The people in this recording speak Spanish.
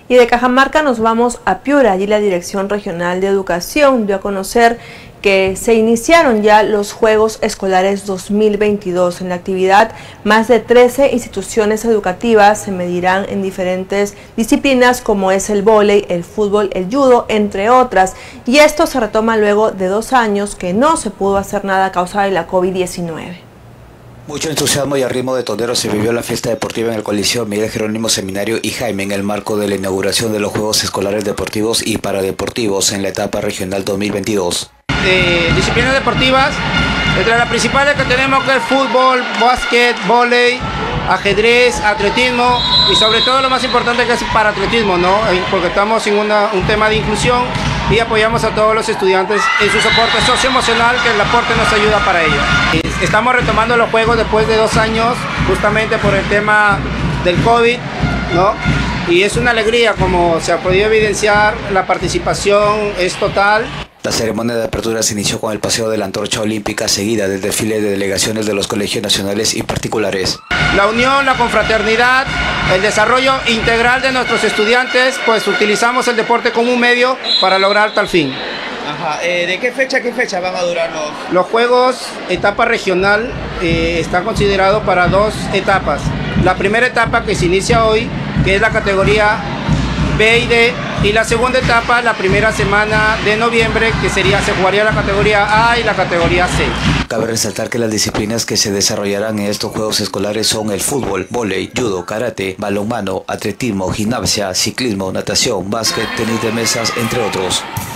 Y de Cajamarca nos vamos a Piura. Allí la Dirección Regional de Educación dio a conocer que se iniciaron ya los Juegos Escolares 2022. En la actividad, más de 13 instituciones educativas se medirán en diferentes disciplinas como es el vóley, el fútbol, el judo, entre otras. Y esto se retoma luego de 2 años que no se pudo hacer nada a causa de la COVID-19. Mucho entusiasmo y a ritmo de tondero se vivió la fiesta deportiva en el Coliseo Miguel Jerónimo Seminario y Jaime en el marco de la inauguración de los Juegos Escolares Deportivos y Paradeportivos en la etapa regional 2022. Disciplinas deportivas, entre las principales que tenemos que es fútbol, básquet, vóley, ajedrez, atletismo y sobre todo lo más importante que es paraatletismo, ¿no? Porque estamos en un tema de inclusión y apoyamos a todos los estudiantes en su soporte socioemocional, que el aporte nos ayuda para ello. Estamos retomando los juegos después de 2 años, justamente por el tema del COVID, ¿no? Y es una alegría, como se ha podido evidenciar, la participación es total. La ceremonia de apertura se inició con el paseo de la antorcha olímpica, seguida del desfile de delegaciones de los colegios nacionales y particulares. La unión, la confraternidad, el desarrollo integral de nuestros estudiantes, pues utilizamos el deporte como un medio para lograr tal fin. Ajá. ¿De qué fecha a qué fecha van a durar los juegos? Etapa regional están considerados para 2 etapas. La primera etapa que se inicia hoy, que es la categoría B y D, y la segunda etapa la primera semana de noviembre, que se jugaría la categoría A y la categoría C. Cabe resaltar que las disciplinas que se desarrollarán en estos Juegos Escolares son el fútbol, vóley, judo, karate, balonmano, atletismo, gimnasia, ciclismo, natación, básquet, tenis de mesas, entre otros.